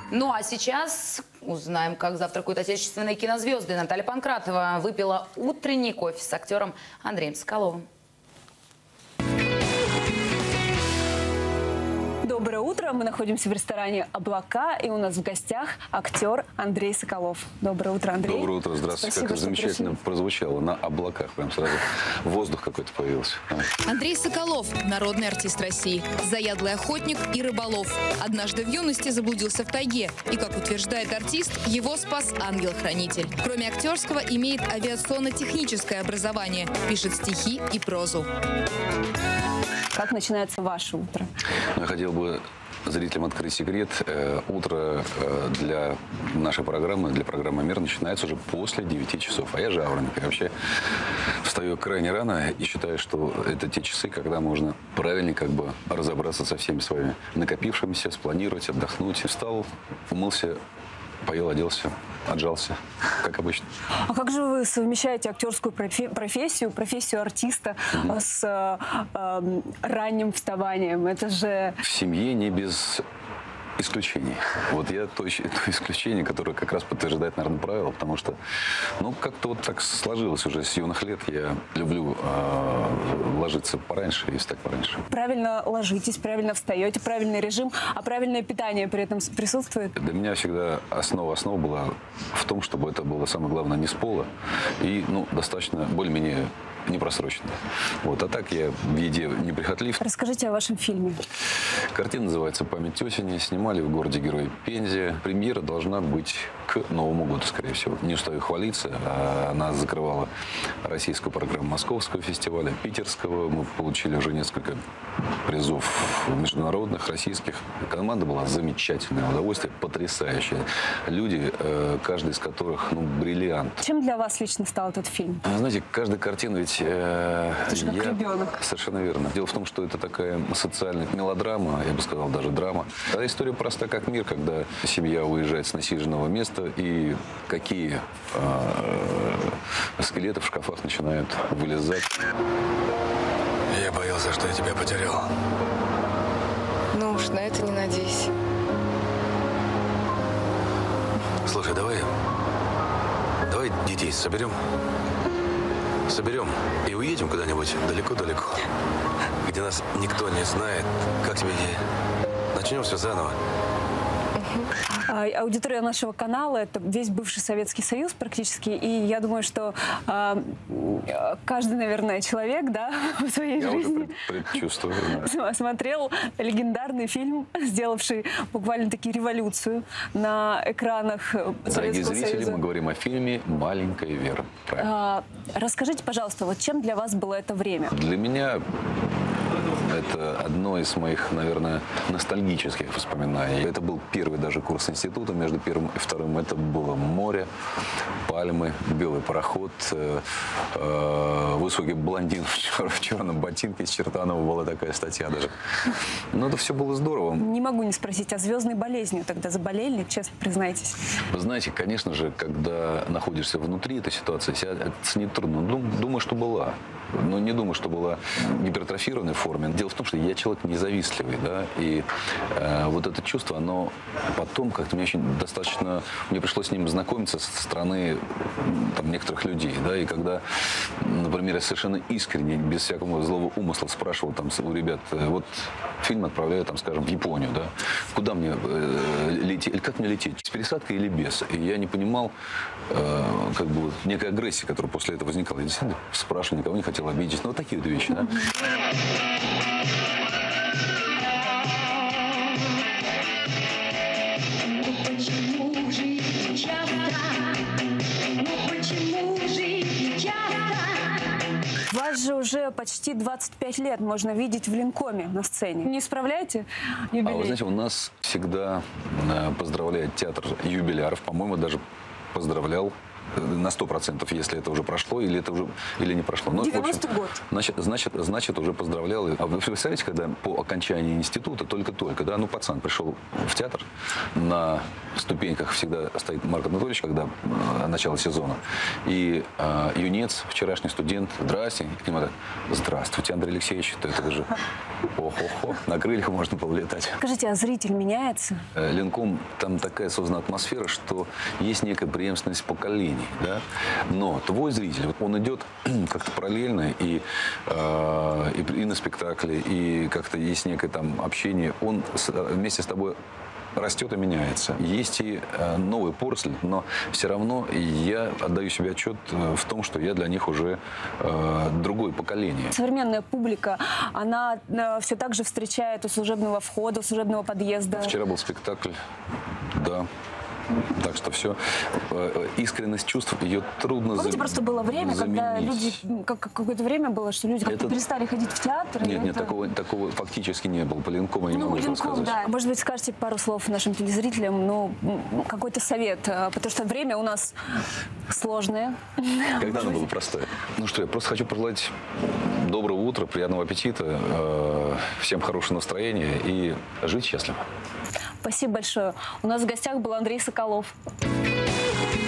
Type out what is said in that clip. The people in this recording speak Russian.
Ну а сейчас узнаем, как завтракают отечественные кинозвезды. Наталья Панкратова выпила утренний кофе с актером Андреем Соколовым. Доброе утро. Мы находимся в ресторане «Облака», и у нас в гостях актер Андрей Соколов. Доброе утро, Андрей. Доброе утро, здравствуйте. Спасибо, как замечательно прозвучало. На облаках прям сразу воздух какой-то появился. Андрей Соколов – народный артист России, заядлый охотник и рыболов. Однажды в юности заблудился в тайге, и, как утверждает артист, его спас ангел-хранитель. Кроме актерского, имеет авиационно-техническое образование, пишет стихи и прозу. Как начинается ваше утро? Я хотел бы зрителям открыть секрет. Утро для нашей программы, для программы «Мир» начинается уже после 9 часов. А я жаворонок. Я вообще встаю крайне рано и считаю, что это те часы, когда можно правильно как бы разобраться со всеми своими накопившимися, спланировать, отдохнуть. Встал, умылся, поел, оделся, отжался, как обычно. А как же вы совмещаете актерскую профессию артиста с ранним вставанием? Это же... В семье не без исключений. Вот я то исключение, которое как раз подтверждает, наверное, правило, потому что, ну, как-то вот так сложилось уже с юных лет. Я люблю ложиться пораньше и встать пораньше. Правильно ложитесь, правильно встаете, правильный режим, а правильное питание при этом присутствует? Для меня всегда основа была в том, чтобы это было самое главное не с пола и, ну, достаточно более-менее непросрочно. Вот. А так я в еде неприхотлив. Расскажите о вашем фильме. Картина называется «Память осени». Снимали в городе Герой Пензе. Премьера должна быть к Новому году, скорее всего. Не устаю хвалиться. Она закрывала российскую программу Московского фестиваля, питерского. Мы получили уже несколько призов международных, российских. Команда была замечательная, удовольствие потрясающее. Люди, каждый из которых, ну, бриллиант. Чем для вас лично стал этот фильм? Знаете, каждая картина ведь... Это же как ребенок. Совершенно верно. Дело в том, что это такая социальная мелодрама, я бы сказал, даже драма. А история проста как мир, когда семья уезжает с насиженного места, и какие скелеты в шкафах начинают вылезать. Я боялся, что я тебя потерял. Ну уж на это не надейся. Слушай, давай детей соберем и уедем куда-нибудь далеко-далеко, где нас никто не знает. Как тебе идея? Начнем все заново. Аудитория нашего канала – это весь бывший Советский Союз практически. И я думаю, что каждый, наверное, человек, да, в своей жизни смотрел легендарный фильм, сделавший буквально-таки революцию на экранах Советского Союза. Дорогие зрители, мы говорим о фильме «Маленькая Вера». Расскажите, пожалуйста, вот чем для вас было это время? Для меня это одно из моих, наверное, ностальгических воспоминаний. Это был первый даже курс института. Между первым и вторым это было море, пальмы, белый пароход, высокий блондин в черном ботинке. С Чертанова была такая статья даже. Но это все было здорово. Не могу не спросить, а звездной болезнью тогда заболели? Честно признайтесь. Вы знаете, конечно же, когда находишься внутри этой ситуации, себя оценить трудно. Думаю, что была. Но не думаю, что была в гипертрофированной форме. Дело в том, что я человек независтливый, да, и вот это чувство, оно потом как-то мне пришлось с ним знакомиться со стороны там, некоторых людей, да, и когда, например, я совершенно искренне, без всякого злого умысла спрашивал там у ребят, вот фильм отправляю, там, скажем, в Японию, да, куда мне лететь, или как мне лететь, с пересадкой или без, и я не понимал, как бы, вот, некой агрессии, которая после этого возникала. Я действительно спрашивал, никого не хотел обидеть, ну, вот такие вот вещи, да. Вас же уже почти 25 лет можно видеть в Ленкоме на сцене. Не исправляете юбилей? А вы знаете, у нас всегда поздравляет театр юбиляров. По-моему, даже поздравлял на 100%, если это уже прошло или не прошло. Но, 90-й год. Значит, уже поздравлял. А вы представляете, когда по окончании института, только-только, да, пацан пришел в театр, на ступеньках всегда стоит Марк Анатольевич, когда начало сезона, и юнец, вчерашний студент, здрасте, и к нему так, здравствуйте, Андрей Алексеевич, это же, ох-ох-ох, на крыльях можно полетать. Скажите, а зритель меняется? Ленком, там такая создана атмосфера, что есть некая преемственность поколений, да? Но твой зритель, он идет как-то параллельно и на спектакле, и как-то есть некое там общение, он вместе с тобой растет и меняется. Есть и новые поросли, но все равно я отдаю себе отчет в том, что я для них уже другое поколение. Современная публика, она все так же встречает у служебного входа, у служебного подъезда. Вчера был спектакль, да. Так что все. Искренность чувств, ее трудно заменить. Помните, просто было время, когда люди, какое-то время было, что люди как-то перестали ходить в театр. Нет, такого фактически не было. По Ленкому я не могу рассказать. Да. Может быть, скажете пару слов нашим телезрителям, какой-то совет, потому что время у нас сложное. Когда оно было простое? Ну что, я просто хочу пожелать доброго утра, приятного аппетита, всем хорошего настроения и жить счастливо. Спасибо большое. У нас в гостях был Андрей Соколов.